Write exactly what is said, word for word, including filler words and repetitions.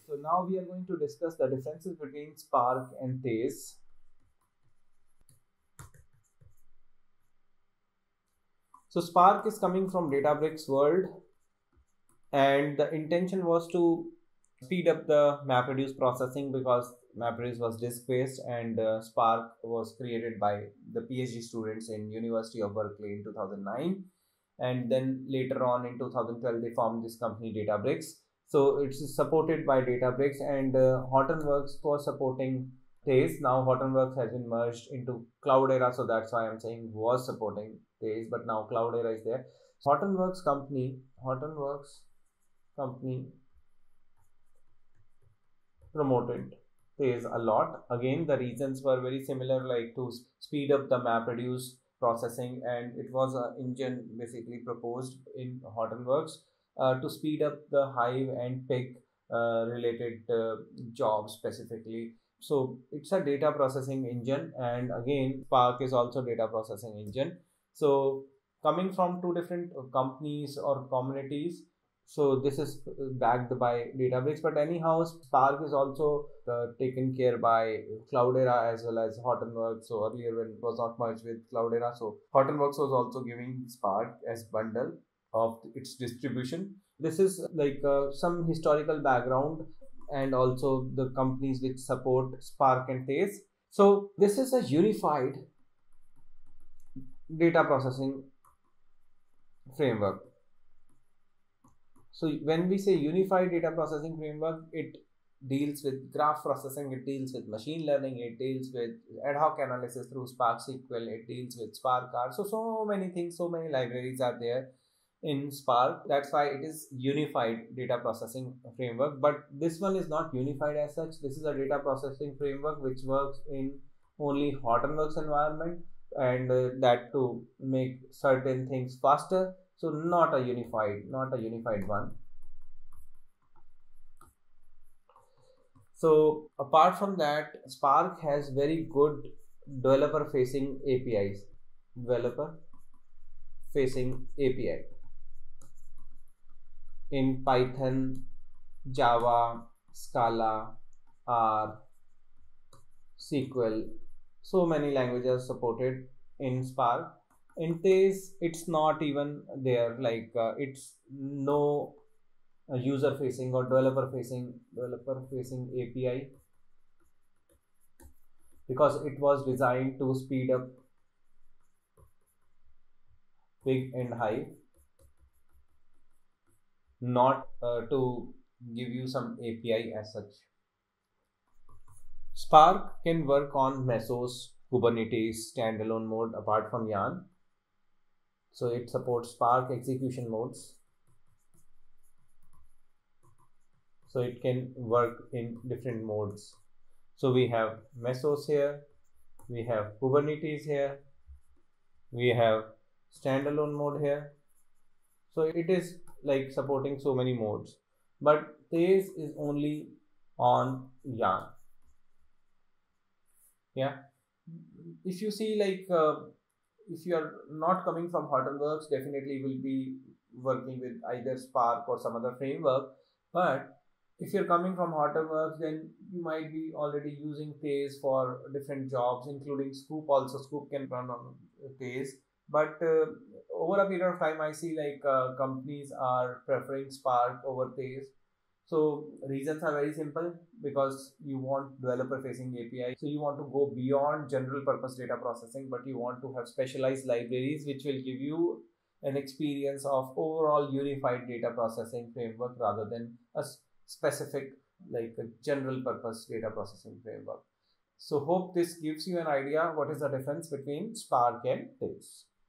So now we are going to discuss the differences between Spark and Tez. So Spark is coming from Databricks world, and the intention was to speed up the MapReduce processing because MapReduce was disk based, and uh, Spark was created by the PhD students in University of Berkeley in two thousand nine, and then later on in two thousand twelve they formed this company Databricks. So it's supported by Databricks, and uh, Hortonworks was supporting Tez. Now Hortonworks has been merged into Cloudera, so that's why I'm saying was supporting Tez, but now Cloudera is there. Hortonworks company, Hortonworks company promoted Tez a lot. Again, the reasons were very similar, like to speed up the MapReduce processing, and it was an engine basically proposed in Hortonworks uh, to speed up the Hive and Pig uh, related uh, jobs specifically. So it's a data processing engine, and again Spark is also data processing engine. So coming from two different companies or communities, so this is backed by Databricks, but anyhow Spark is also uh, taken care by Cloudera as well as Hortonworks. So earlier when it was not merged with Cloudera, so Hortonworks was also giving Spark as bundle of its distribution. This is like uh, some historical background and also the companies which support Spark and Tez. So this is a unified data processing framework. So when we say unified data processing framework, it deals with graph processing, it deals with machine learning, it deals with ad hoc analysis through Spark S Q L, it deals with Spark R. So, so many things, so many libraries are there in Spark. That's why it is unified data processing framework. But this one is not unified as such. This is a data processing framework which works in only Hortonworks environment, and uh, that to make certain things faster. So not a unified, not a unified one. So apart from that, Spark has very good developer facing A P Is. Developer facing A P I in Python, Java, Scala, R, S Q L. So many languages supported in Spark. In Tez, it's not even there, like uh, it's no uh, user facing or developer facing developer facing A P I, because it was designed to speed up Pig and Hive, not uh, to give you some A P I as such. Spark can work on Mesos, Kubernetes, standalone mode apart from Yarn. So it supports Spark execution modes. So it can work in different modes. So we have Mesos here, we have Kubernetes here, we have standalone mode here. So it is like supporting so many modes, but Tez is only on Yarn. Yeah, if you see, like uh, if you are not coming from Hortonworks, definitely you will be working with either Spark or some other framework. But if you're coming from Hortonworks, then you might be already using Tez for different jobs, including Scoop also. Scoop can run on Tez. But uh, over a period of time, I see like uh, companies are preferring Spark over Tez. So reasons are very simple, because you want developer facing A P I. So you want to go beyond general purpose data processing, but you want to have specialized libraries which will give you an experience of overall unified data processing framework rather than a specific like a general purpose data processing framework. So hope this gives you an idea what is the difference between Spark and Tez.